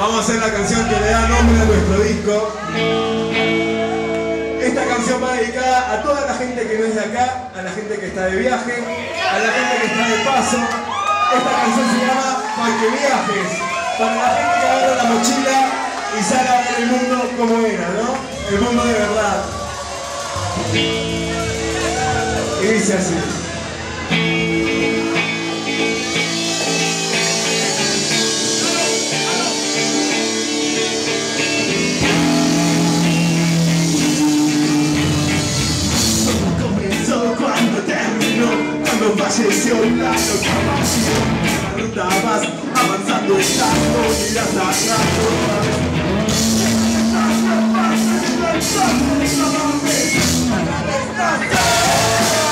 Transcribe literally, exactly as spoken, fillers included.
Vamos a hacer la canción que le da nombre a nuestro disco. Esta canción va dedicada a toda la gente que no es de acá, a la gente que está de viaje, a la gente que está de paso. Esta canción se llama Pa' que viajes, para la gente que agarra la mochila y sale a ver el mundo como era, ¿no? El mundo de verdad. Y dice así. Cuando falleció la locomoción, la ruta vas avanzando tanto, miras atrás otra vez.